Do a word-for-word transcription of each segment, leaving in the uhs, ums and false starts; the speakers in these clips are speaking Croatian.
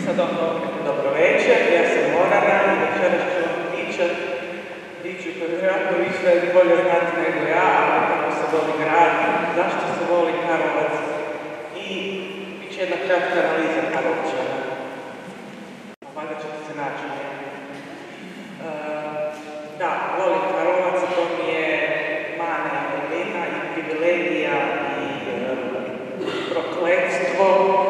Sad ono, dobro večer, ja sam Morana i večeras ću vam pričat priču koju vjerojatno vi sve bolje znate nego ja, ali kako se voli grad, zašto se voli Karlovac i bit će jedna kratka analiza Karlovčana. Valjda ćete se naći. Uh, da, volim Karlovac, to mi je mana i vrlina i privilegija i uh, prokletstvo.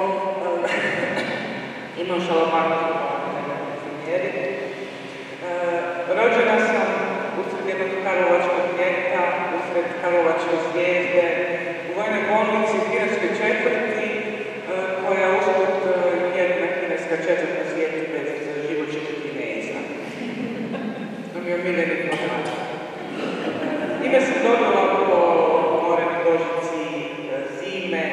Imam šalamanku na primjeri. E, rođena sam usred jednog karlovačkog ljeta, usred karlovačke zvijezde, u vojnoj bolnici u kineskoj četvrti, e, koja usput e, jedna kineska četvrta svijetu bez živočitih Kineza. To mi je omiljeni program. E, ime sam dobila po Moreni Božici zime,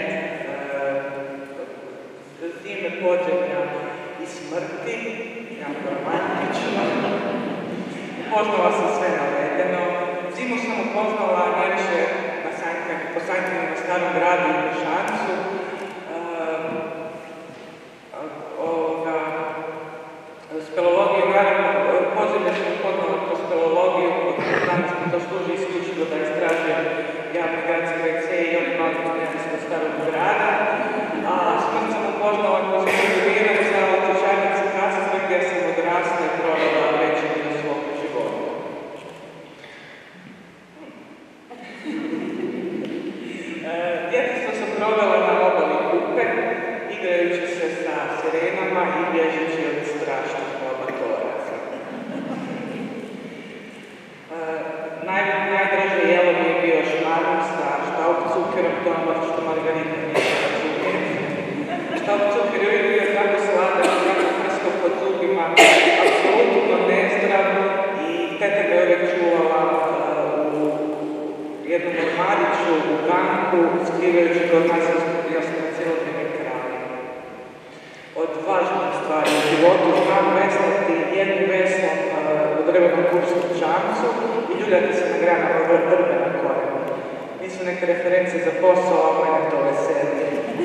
zime pođenja i smrti, jako romantično. Upoznala sam sve navedeno. Zimu sam upoznala najviše na Sanjkama, po Sanjkama na Starom gradu i na Šancu. Speleologiju, naravno, podzemlje sam upoznala po speleologiju, danas mi to služi isključivo da istražujem javne gradske ve ce i oni mali konjenisko Starog grada. A smrt sam upoznala kroz kultiviranca u Čečarnici Kastre, gdje sam odrasla i provela veći dio svog života. Djetinjstvo sam provela na obali Kupe, igrajući se sa sirenama i bježeći od strašnih probatoraca. Najdraže jelo mi je bio šmarun sa štaupcukerom, to ono što Margarita nije razumijeti. Štaupcuker je uvijek bio tako sladan, tako prsko pod zubima, apsolutno nezdrav i teta ga je uvijek čuvala u jednom ormariću, u ganku, skrivajući ga od nas ja sam na cijelo vrijeme krali. Od važnih stvari u životu znam veslati jednim veslom u drvenom kurskom čamcu i ljuljati se na granama drve na korenu. Nisu neke reference za posao, a mene to veseli.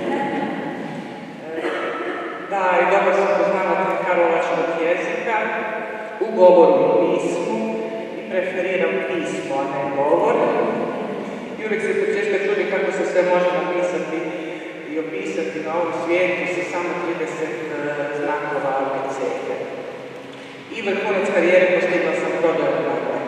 Da, i dobro sam poznavati karlovačkog jezika u govoru i pismu i preferiram pismo, a ne govor. I uvijek se počesto čudi kako se sve može napisati i opisati na ovom svijetu sa samo trideset znakova abecede. I vrhunac karijere postigla sam prodajom nagrada.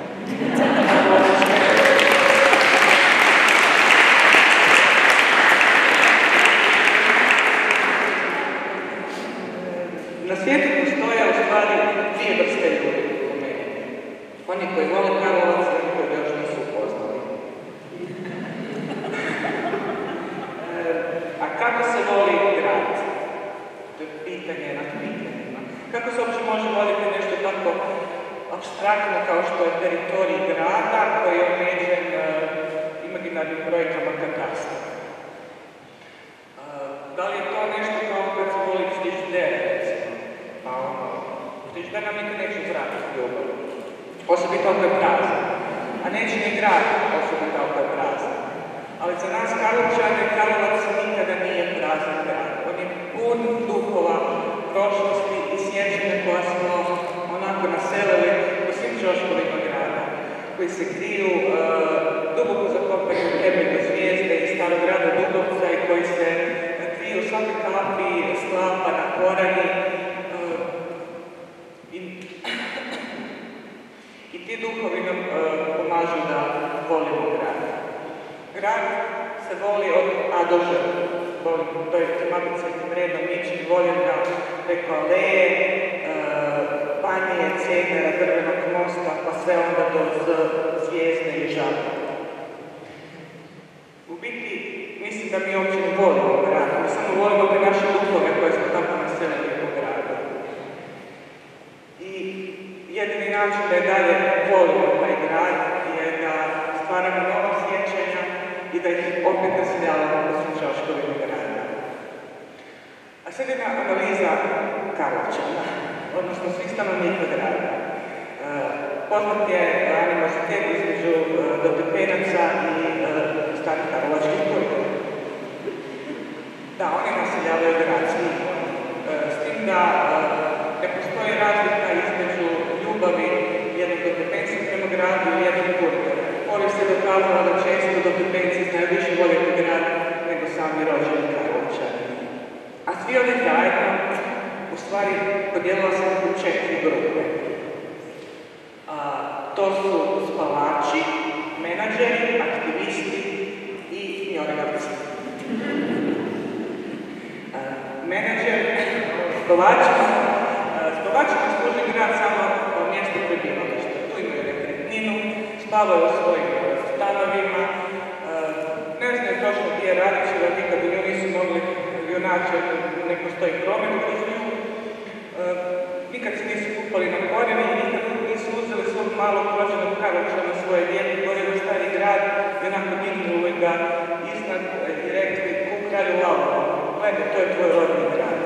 Na svijetu postoje u stvari dvije vrste ljudi po meni. Oni koji vole Karlovac i oni koji ga još nisu upoznali. A kako se voli grad? To je pitanje nad pitanjima. Kako se uopće može voliti nešto tako apstraktno kao što je teritorij grada koji je omeđen imaginarnim brojkama katastra? Da li je to nešto kao kad se voli frižidere, recimo? Pa ono, frižider nam nikad neće vratiti ljubav. Osobito ako je prazan. A neće ni grad osobito ako je prazan. Ali za nas Karlovčane, Karlovac nikada nije prazan grad. On je pun duhova prošlosti i sjećanja koja smo onako naselili po svim ćoškovima grada, koji se kriju uh, duboko zakopani u temelju zvijezde i Starog grada Dubovca i koji se kriju u svake kapi sklapa na korani. Uh, i, I ti duhovi nam uh, pomažu da volimo grad. Grad se voli od A do Ž. Volim, to je tematičnim redom ići, volim ga preko aleje, Banije, Cedera, Drvenog mosta, pa sve onda do Zvijezde i Žabne. U biti, mislim da mi uopće ne volimo grad, mi samo volimo te naše duhove koje smo tako naselili u gradu. I jedini način da je dalje volimo taj grad je da stvaramo nova sjećanja i da ih opet naseljavamo po svim ćoškovima grada. A sad jedna analiza Karlovčana, odnosno svih stanovnika grada. E, poznat je animozitet između e, Dotepenaca i e, starih karlovačkih Turaka. Da, oni naseljavaju grad svi. E, s tim da ukazala da često Dotepejci znaju više voljeti grad nego sami rođeni Karlovčani. A svi oni zajedno, u stvari, podijelila sam u četiri grupe. A, to su spavači, menadžeri, aktivisti i njorgavci. Menadžer, spavačima, spavačima služi grad samo kao mjesto prebivališta. Tu imaju nekretninu, spavaju u svojim stanovima, ne znaju točno gdje je Radićeva, nikad u nju nisu mogli junače, ne postoji promet kroz nju, nikad se nisu kupali na korijeni i nikad nisu uzeli svog malog rođenog Karlovčana svoje dijete koji je stari grad i onako dignuli ga iznad i rekli ku kralju Lavovu, gledaj, to je tvoj rodni grad.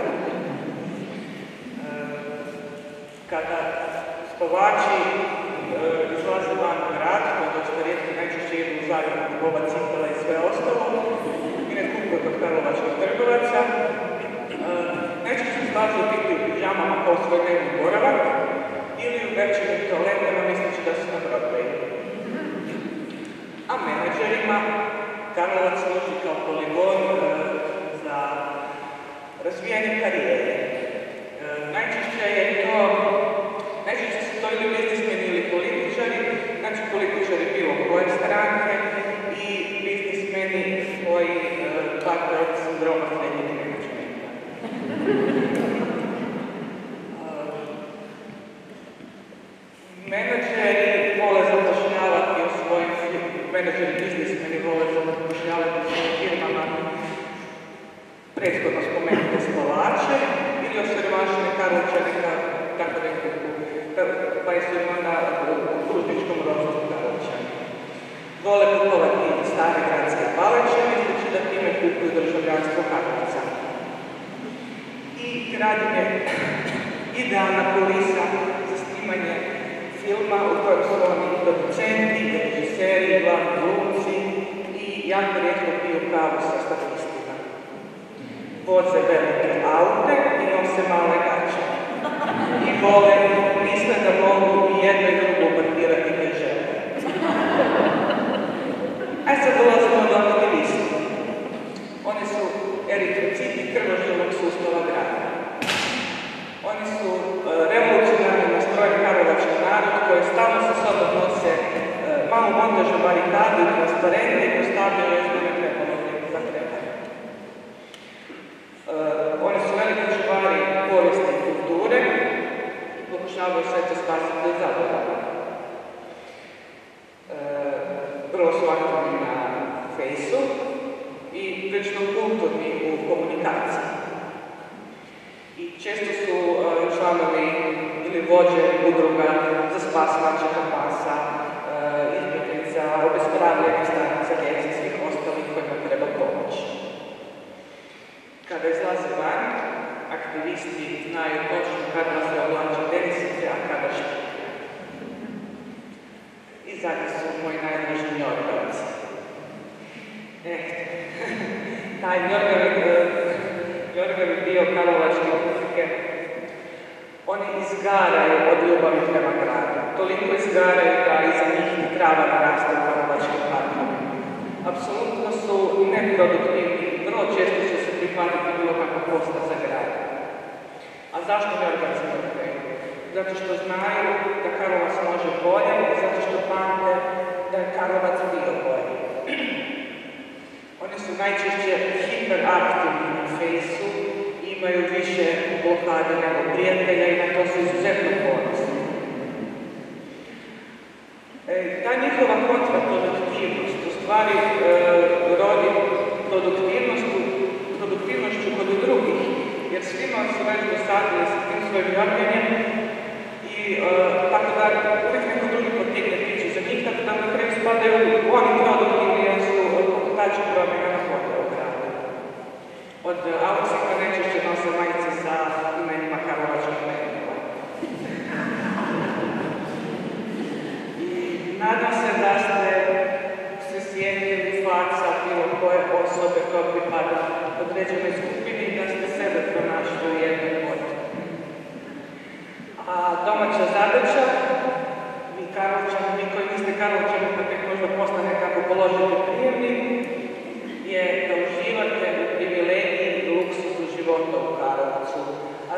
Kada spavači izlaze van u grad, koji dosta rijetko najčešće idu u Zagreb, kupovati cipela i sve ostalo, i ne kupuju kod karlovačkih trgovaca, najčešće izlaze u biti u pidžamama kao svoj dnevni boravak ili u večernjim toaletama misleći da su na Broadwayu. A menadžerima Karlovac služi kao poligon za razvijanje karijere. Najčešće je to, najčešće su to ili biznismeni ili političari, znači političari bilo koje stranke i biznismeni koji pate od sindroma srednjeg menadžmenta. Menadžeri vole zapošljavati u svojim menadžeri biznismeni vole zapošljavati u svojim firmama prethodno spomenute spavače ili osiromašene Karlovčane, tako da ih pa je su ima na kružničkom rostu Karlovčani. Vole kupovati stare gradske paleće, misleći da time kupuju državljanstvo Karlovca. I grad je idealna kulisa za snimanje filma u kojem su oni producenti, režiseri, glavni glumci i jako rijetko piju kavu sa statistima. Voze velike aute i nose male gaće. I vole, misle da mogu i jedno i drugo parkirati gdje žele. A sad dolazimo do aktivista. Oni su eritrociti krvožilnog sustava grada. Oni su uh, revolucionarni nastrojen karlovački narod koji stalno sa sobom nose uh, malu montažnu barikadu i transparente i postavljaju još da ne trebalo za trebanje. Uh, oni su veliki čuvari povijesti i kulture, pokušavaju sve to spasiti od zaborava. Uh, vrlo su aktivni na Fejsu i večno kulturni u komunikaciji. I često su uh, članovi ili vođe udruga za spas mačaka pasa, uh, izbjeglica, obespravljanja stanica, djece i svih ostalih kojima treba pomoć. Kada izlaze van, aktivisti znaju točno kada se oblače tenisice, a kada špike. I zadnji su moji najdraži njorgavci. Eh, taj njorgavi, njorgavi dio karlovačke muzike, oni izgaraju od ljubavi prema gradu. Toliko izgaraju da iza njih trava naraste u karlovačkim parkovima. Apsolutno su neproduktivni, vrlo često će se prihvatiti bilo kakva posla za grad. A zašto njorgavci njorgaju? Zato što znaju da Karlovac može bolje i zato što pamte da je Karlovac bio bolje. Oni su najčešće hiperaktivni na Fejsu, imaju više blokada nego prijatelja i na to su izuzetno ponosni. E, ta njihova kontraproduktivnost u stvari e, rodi produktivnošću, produktivnošću kod drugih, jer svima su već dosadili sa tim svojim jorganjem i e, tako da uvijek neko drugi potigne priču za njih, tako da na kraju spadaju oni produktivni jer su pokretači promjena na vode u gradu. Od Aleksika najčešće nose majice sa imenima karlovačkih medija. I nadam se da ste se sjetili faca bilo koje osobe koja pripada određenoj skupini i da ste sebe pronašli u jednom podu. A domaća zadaća, vi Karlovčani, vi koji niste Karlovčani, pa tek možda postane kako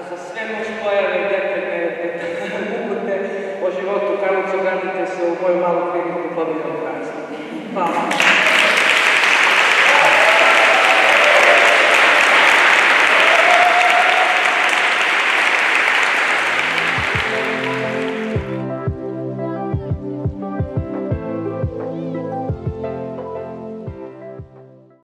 za sve nuspojave i detaljne upute o životu Karlovca obratite se u moju malu kliniku Bobina Krasna. Hvala.